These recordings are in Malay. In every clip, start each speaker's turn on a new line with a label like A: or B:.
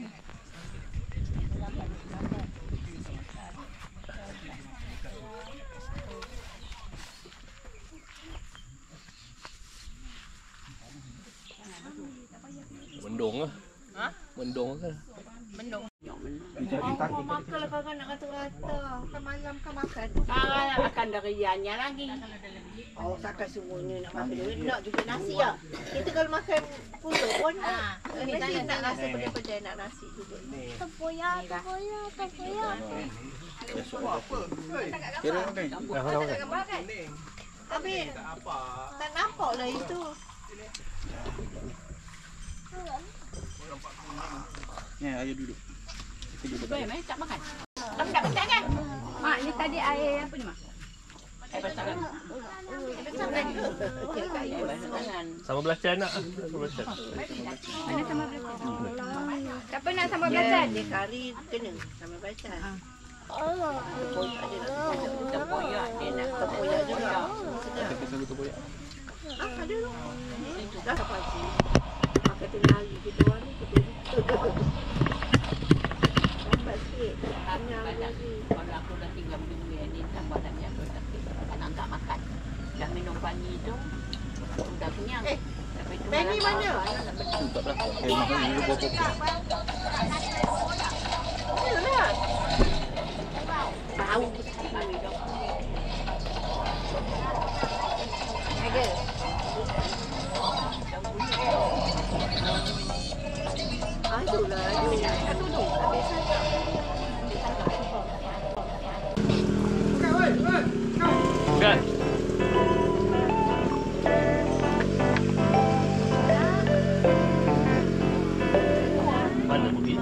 A: Mendung ah. Ha? Mendung ke?
B: Mendung.
C: Oh, makan lah kau nak kata-kata. Kan malam kau makan.
B: Akan dari ianya lagi.
C: Oh, sakai semuanya nak makan duit. Nak juga nasi ya. Kita kalau makan pulut pun mesti nak rasa pedai-pedai nak nasi juga.
D: Tempoyak.
A: Kira
C: tak gambar kan? Tapi tak nampak lah itu.
E: Ni ayo duduk. Kita duduk.
B: Boleh tak makan? Kamu tak pencet kan? Mak, ni tadi air apa ni mak? Air basaran.
A: sama belacan nak. Sama belacan.
B: Mana sama belacan? Siapa nak sama belacan?
C: Dia kari kena sama belacan.
B: Tempoyak dia nak.
C: Tempoyak juga.
A: Kita selalu terboyak.
C: Ada tu. Dah dapat sih. Makan tu lagi kita orang tu. Dapat sikit.
B: Kalau aku dah tinggal berdua ni tambah dah jaga tapi anak tak makan. Dah minum pagi tu dah kenyang.
C: Penny mana?
A: Tak belakang. Mahal ni berapa?
C: Yalah. Bau. Ada. Itulah. Satu tu. Habis.
A: Kan? Mana bukit?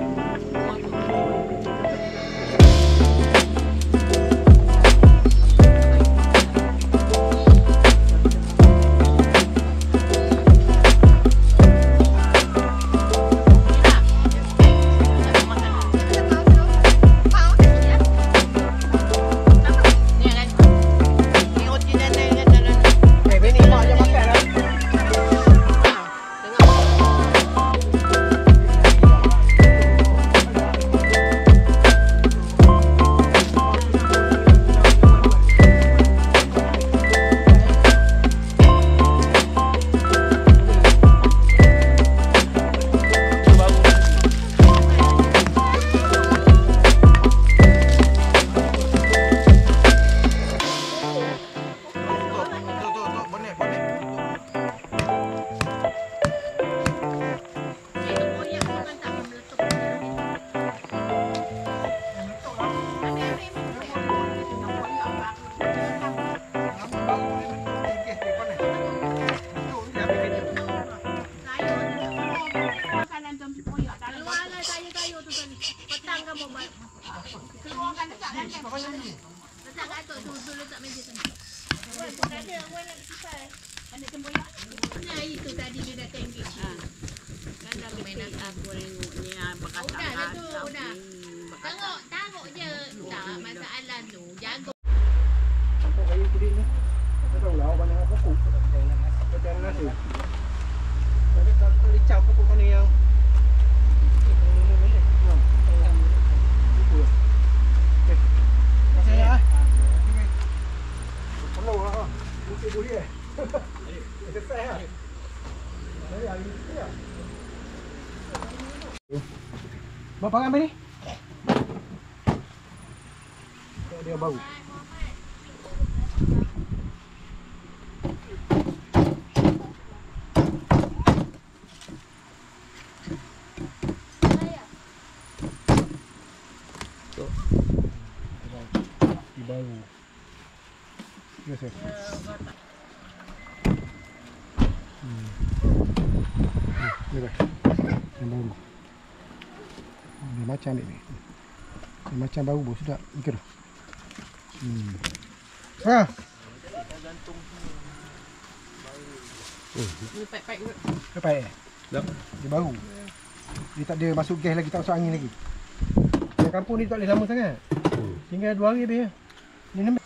D: Tengok je. Tak masalah tu. Jaga.
E: Nampak kayu kuning ni. Tak tahu lah banyak pokok. Macam nasi. Tapi kalau licau pokok mana yang Bapak ambil ni. Dia bau. Di bau. Ya, saya. Ni dah. Ni bau. Dia macam ni. Dia macam bau bos sudah. Ikut. Ah.
B: Ni paip-paip kot.
E: Paip.
A: Dah.
E: Dia baru. Dia tak ada masuk gas lagi, tak masuk angin lagi. Di kampung ni tak boleh lama sangat. Tinggal 2 hari habis. Ni nombor.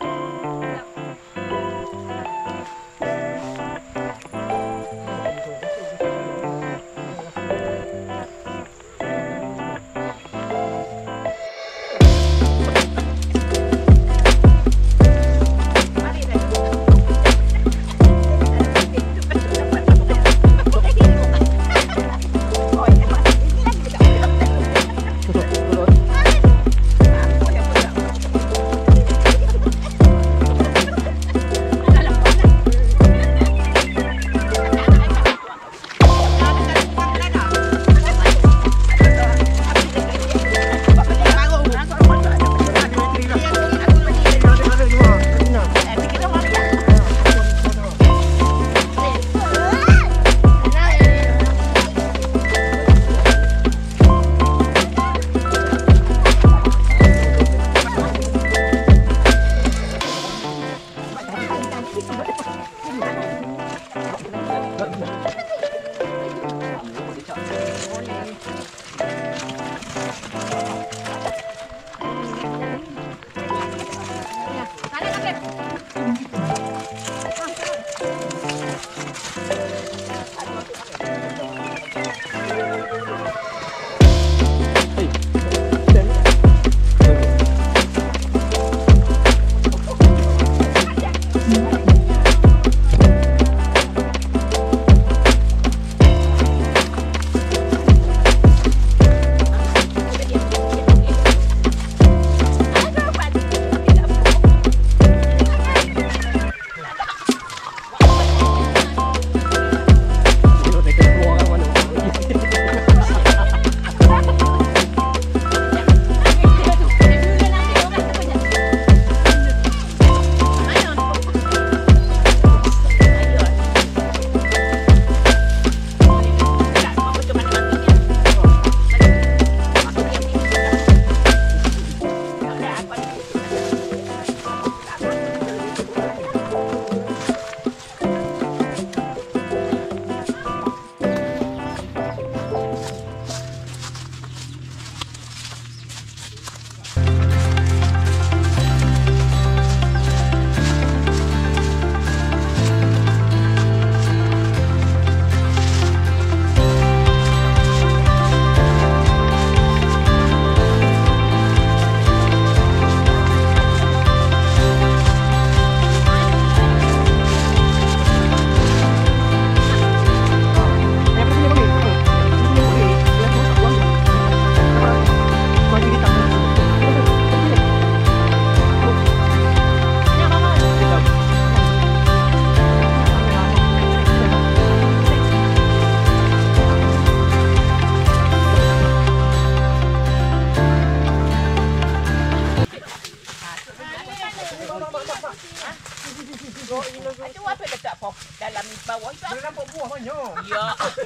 E: banyak.
B: Ya.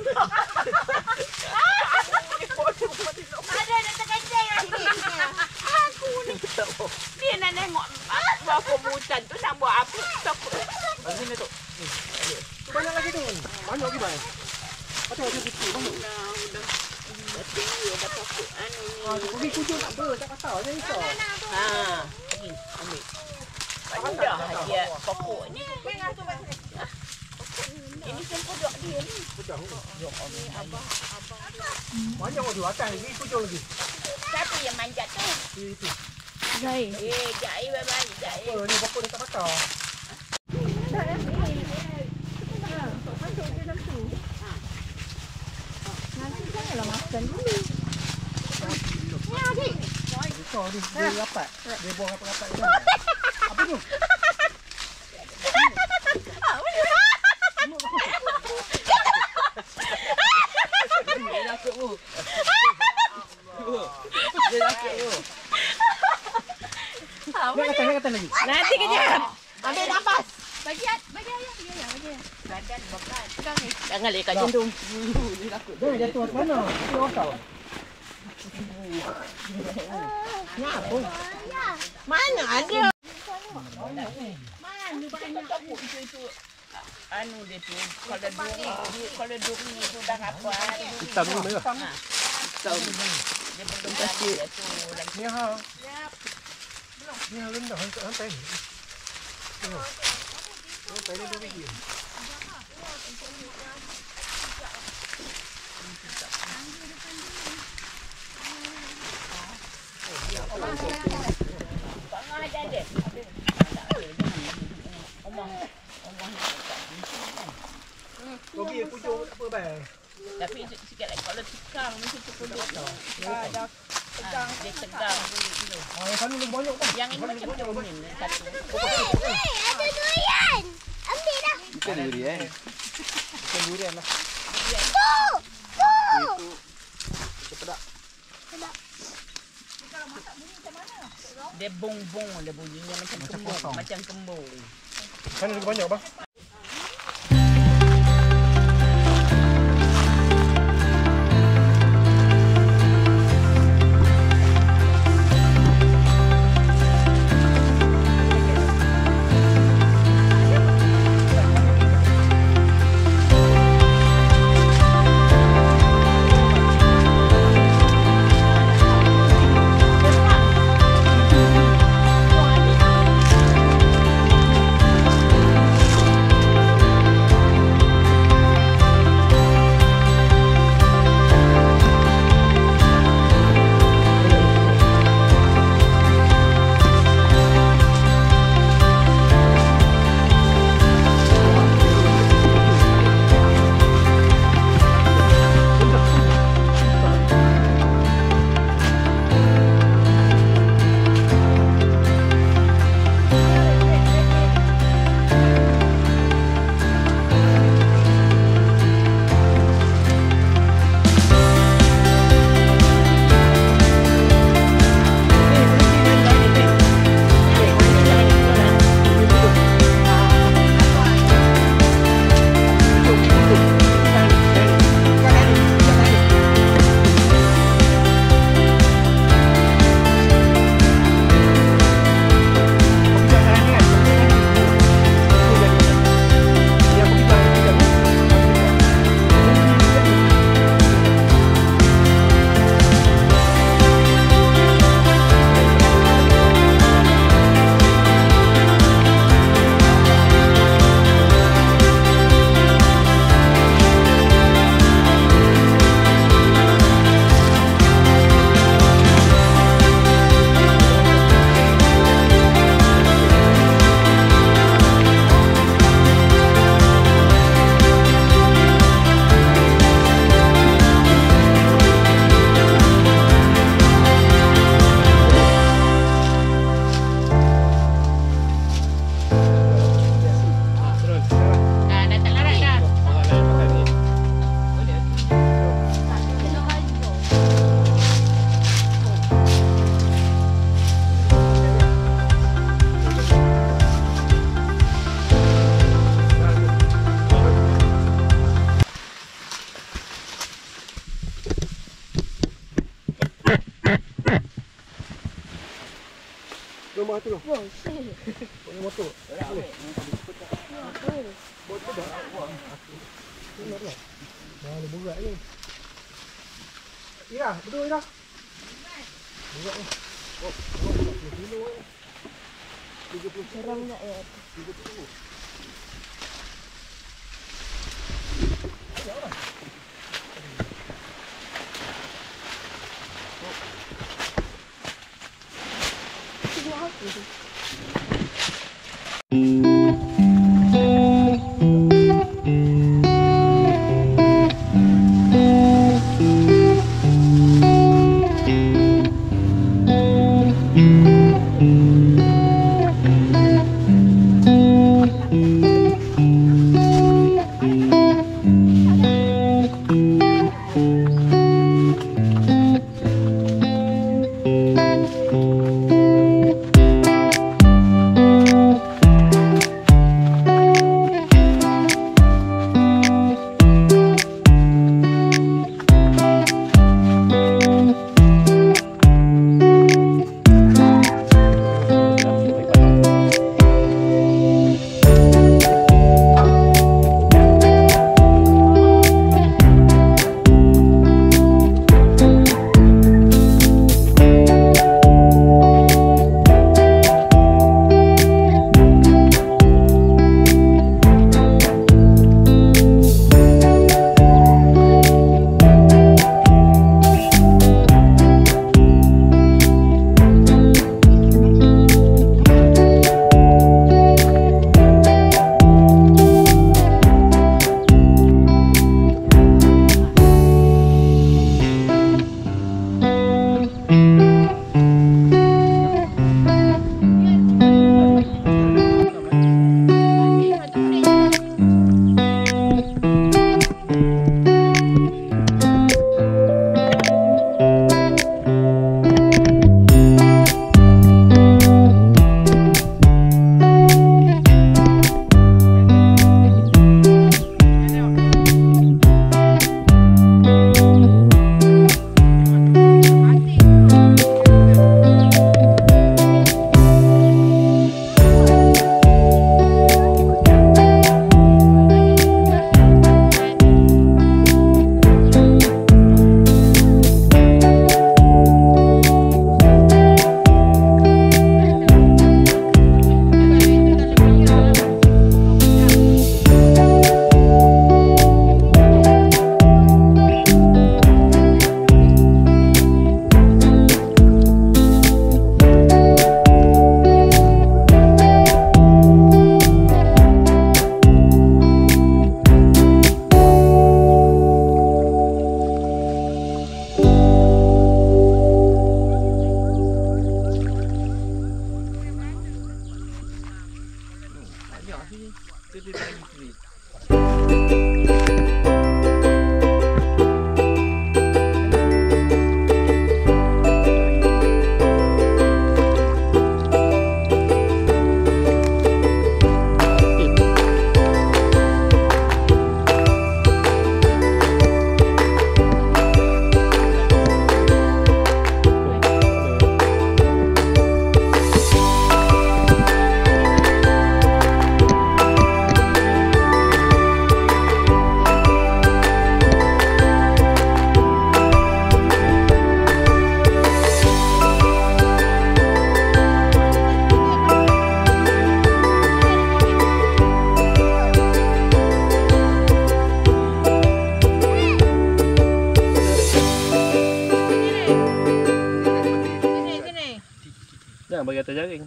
C: Ada nak terkencing lagi.
B: Aku ni. Dia nak tengok berapa hutan tu nak buat apa.
A: Bagi ni tu.
E: Banyak lagi tu. Banyak lagi bang. Macam putih banyak.
B: Udah. Tinggi dah pokok anu ni.
E: Pergi kucing tak ber, tak patah je itu.
B: Ha. Ni ambil. Dah dia pokok ni. Ini kan pokok dia ni.
E: Banyak tu atas lagi kucing lagi.
B: Siapa yang manjat tu?
E: Itu.
B: Jai. Jai bye-bye. Jai.
E: Oh, ni pokok dia tak patah. Besar ni, dia rapat. Dia buang rapat-rapat ni. Apa tu?
A: Dia nakut tu. Dia nakut tu.
E: Nak kata lagi.
C: Nanti kejap. Ambil nafas.
D: Bagi ayah.
B: Badan bekas.
C: Jangan lekat jantung.
E: Dia jatuh ke mana? Dia otak. Kenapa?
C: Mana ada?
B: Anu dia tu kalau duk ni tu dah apa?
E: Hitam ni merah.
B: Dia belum kasih dia tu lagi.
E: Ni ha. Ni ha rendah hantai. Hantai ni 2 biji.
B: Bang ada dia.
E: Bagi kucing apa bang?
B: Tapi sikit lagi kalau tekang mesti terpuduk. Dah tegang. Dia tegang.
E: Ah, yang sana lebih banyak bang.
B: Yang ini macam durian satu.
D: Ada durian. Ambil dah.
A: Bukan durian.
E: Bukan durian lah.
B: Dia bong-bong dia bunyinya macam kembung, macam kembung.
E: Sana lebih banyak bang. gambar tu loh. Boleh motor. Boleh. Motor dah. Benar. Dah berat ni. Ira, betul Ira. Berat ni. Oh, 30 kilo ni. 30 serang nak ya. 30. Jangan bagi atas jaring.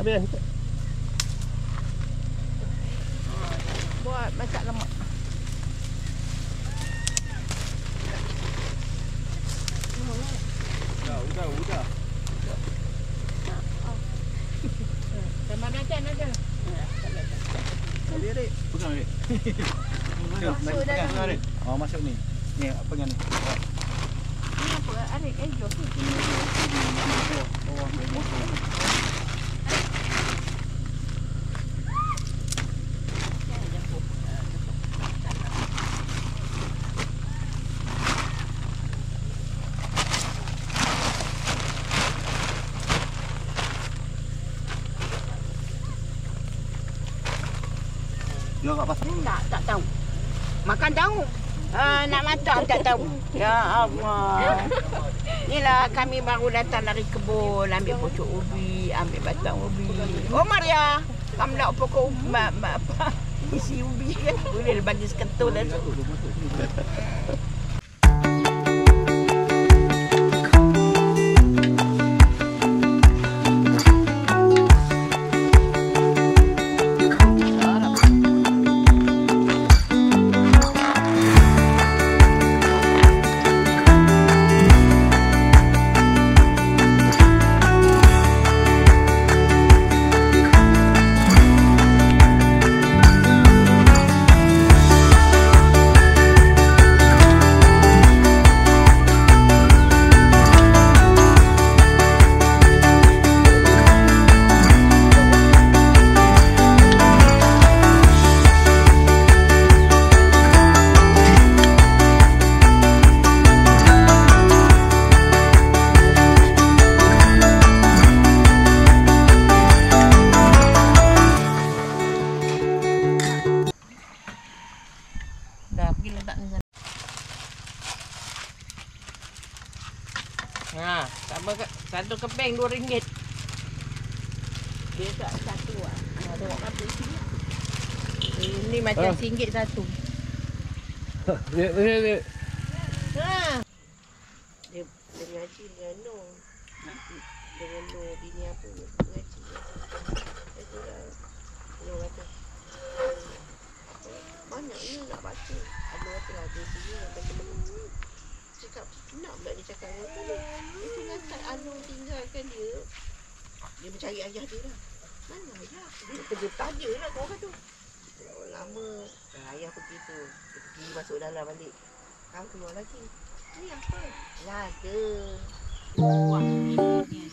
E: Habis kan?
C: Buat masak lemak.
E: Udah.
C: Sama macam ada.
E: Tadi adik. Pegang adik.
C: Masuk dalam.
E: Pegang adik. Oh masuk ni. Ni pegang ni.
C: Ni apa? Adik jom.
E: Lo kat pasar.
C: Tak tahu. Makan tahu. Nak masak tak tahu. Ya Allah. Inilah kami baru datang dari kebun, ambil pokok ubi, ambil batang ubi. Oh Maria, kamu nak pokok ubi, apa? Isi ubi kan? Boleh bagi seketul dah tu. Dah pergi letak ni sana. Satu keping RM2. Dia tak satu ah. Tengok apa sini. Ini macam RM1 satu.
E: Dia.
C: Dia ngaji dengan Noh. Dengan Noh bini apa ngaji. Itu dah. Noh kata. Banyaknya nak baca. Ada kata lah dia sini nak baca buku. Cakap nak pula dia cakap dengan tu. Itu lantak Anu tinggalkan dia. Dia mencari ayah dia lah. Mana ayah? Dia pergi tanya lah kau kata. Lama ayah pergi tu. Dia pergi masuk dalam balik. Kau keluar lagi. Ni apa? Lada.
B: Wah, ini dia.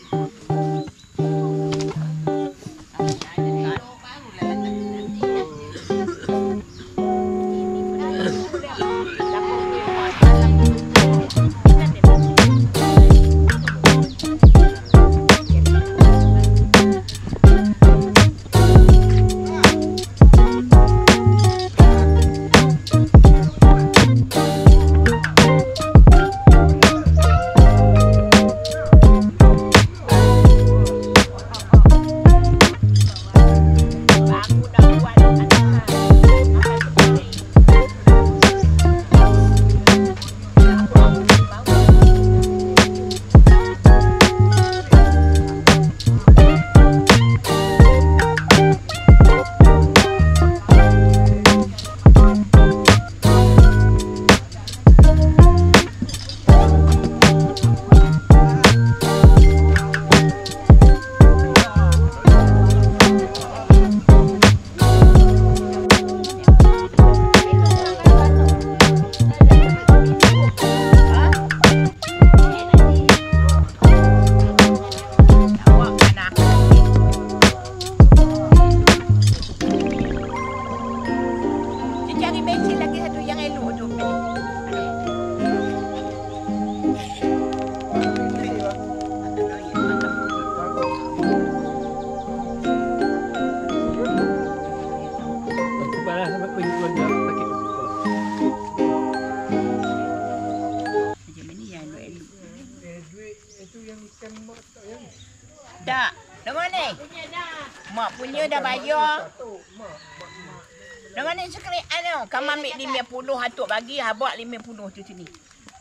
C: Tak. Dengan ni? Mak punya dah bayar. Dengan ni sekali anu, kamu ambil 50 atuk bagi, habak 50 tu sini.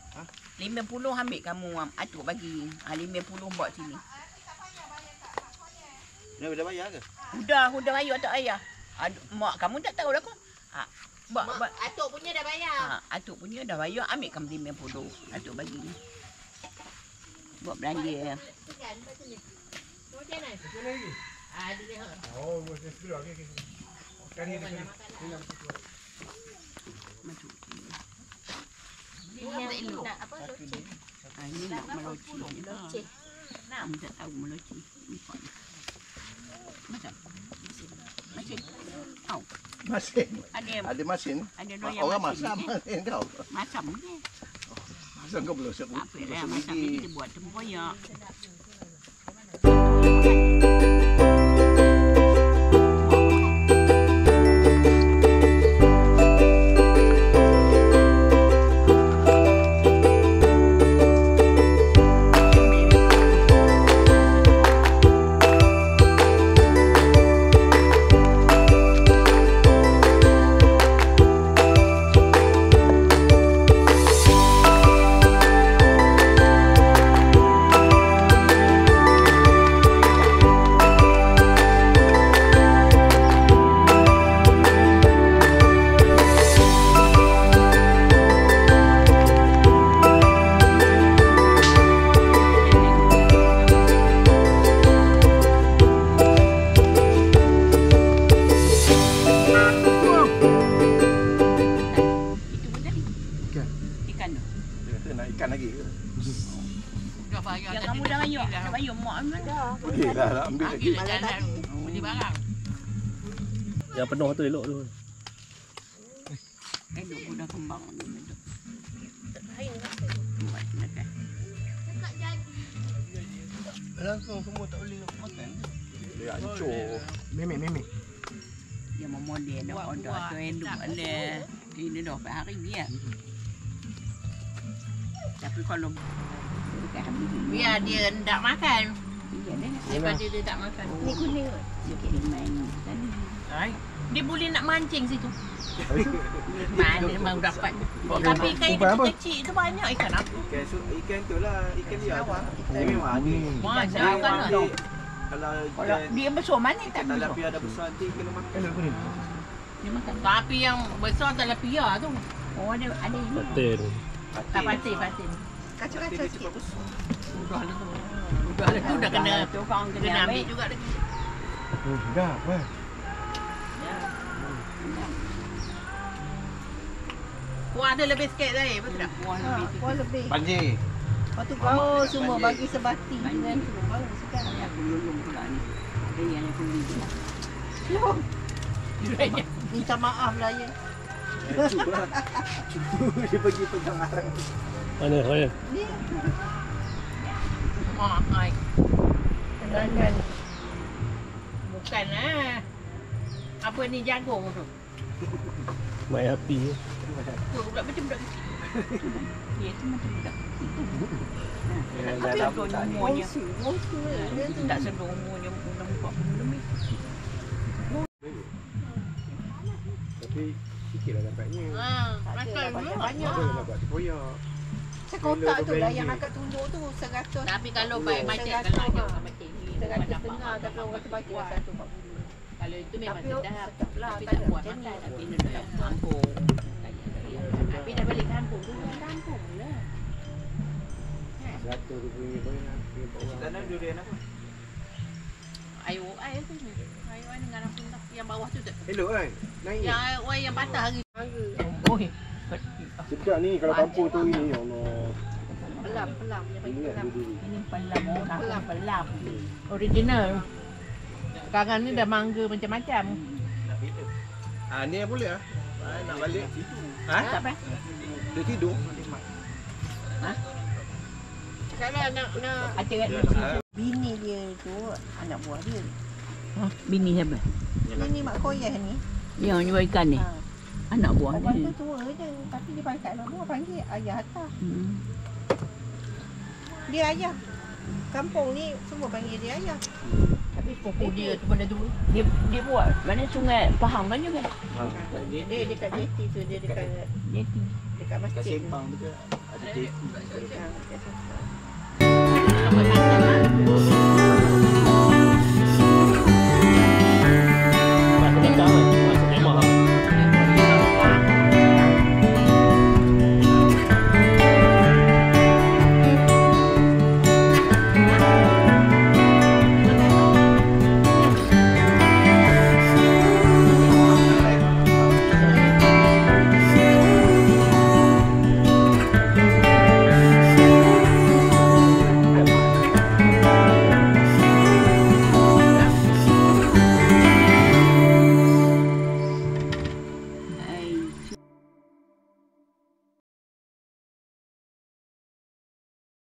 C: 50 ambil kamu atuk bagi. 50 buat sini.
E: Dah bayar ke?
B: Sudah ayah tak ayah. Mak kamu tak tahu lah kau.
C: Atuk punya dah bayar.
B: Atuk punya dah bayar, ambil kamu 50. Atuk bagi. Buat belanja.
C: Kan macam ni. Macam mana?
E: Mana lagi?
C: Ada dia.
E: Oh, boleh sudah. Okey. Kali ni.
B: Masuk.
C: Ini nak apa loceng.
B: Ini nak meloci.
C: Loceng.
B: Nak tak tahu meloci. Macam. Macam. Au.
E: Masin.
B: Ada
E: masin.
B: Ada doyan
E: Orang
B: masin
E: masak masin kau.
B: Masam ni.
E: Masam kau belum sebut.
B: Apa dah masam ni kita buat tempoyak.
E: Ikan lagi ke?
B: Dah bayar. Yang kamu dah bayar. Dah bayar mak dah.
E: Okey dah ambil lagi.
B: Jalan beli barang.
F: Yang penuh tu elok tu.
B: Elok pun dah kembang ni.
E: Langsung semua tak boleh makan. Dia hancur. Memeh.
B: Dia mau model nak order tu elok ada. Ini dah 4 hari ni. Tapi kalau biar dia tak makan. Daripada dia tak makan.
C: Ni kuning.
B: Sikit dia main tadi. Dia boleh nak mancing situ. Mana memang dapat. Tapi ikan kecil tu banyak ikan apa?
E: Ikan tu lah, ikan dia. Dia memang ni.
B: Macam ikan tu.
E: Kalau
B: Dia besar mana tak besar?
E: tilapia ada besar nanti kena makan.
B: Dia makan. Tapi yang besar tilapia tu. Oh ada ini.
F: Patin.
B: Tak patin.
C: Kacau-kacau sikit.
B: Sudah lah tu. Dah kena kena ambil juga lagi.
E: Dah, apa?
B: Kuah dia lebih sikit tadi, betul tak?
C: Kuah lebih.
E: Banjir.
C: Lepas tu kau semua bagi sebati dengan semua baru sekarang.
B: Aku lulung pula ni. Dia yang aku beli je.
C: Minta maaf lah ya.
E: Cuba dia pergi pegang arang.
F: Mana?
C: Ni
B: Mak ai.
C: tendangan.
B: Bukan lah. Apa ni jagung tu?
F: Mai api.
B: Tu pula macam budak kecil. Dia tu macam budak kecil.
E: Dah lama tak ni.
B: Umurnya.
C: Monsu dia tu.
B: Tak sedar umurnya dah 40 lebih.
E: Tapi sikitlah dapatnya.
B: Makan
C: banyak.
E: Ada nak buat tempoyak.
C: Sekotak tu lah yang akak tunjuk tu 100.
B: Tapi kalau baik macam kalau ada orang macam ni,
C: 100 setengah tapi orang kata bagi 140.
B: kalau itu memang
C: Tapi
B: sedap.
C: sedap lah,
B: Tapi
C: tak
B: tak
C: ada
B: buat
C: macam
B: makan.
C: ni.
B: Tapi dia dah kampung. Tapi dah balik kampung tu bukan kampung lah.
E: Satu dia punya banyak. Tanam durian apa?
B: Air tu ni. Air dengan apa yang bawah tu tak?
E: Elok kan? Naik.
B: Yang patah hari. Oi.
E: Sedap ni kalau kampung tu ini, ya Allah.
C: Pelam dia bagi
E: Ingat
C: pelam.
E: dulu.
B: Ini pelam. Original. Sekarang ni dah mangga macam-macam.
E: Ah ni boleh ah. Nak balik. Ha?
B: Tak apa.
E: Dia tidur.
C: Kalau nak
B: Ada kat
C: bini dia tu anak buah dia.
B: bini siapa?
C: Ini mak koyah ni.
B: Yang jual ikan ni.
C: Ha.
B: Anak buah
C: Orang
B: ni.
C: tu tua je tapi dia panggil anak buah panggil ayah atas. Dia ayah. Kampung ni semua panggil dia ayah.
B: Tapi sepupu dia tu benda tu. Dia buat mana sungai Pahang kan juga.
C: Dia dekat jeti tu, dia dekat
B: Jeti.
C: dekat masjid. tu.
E: Simpang tu ke? Ada jeti.
C: Ha, dekat situ.
B: Apa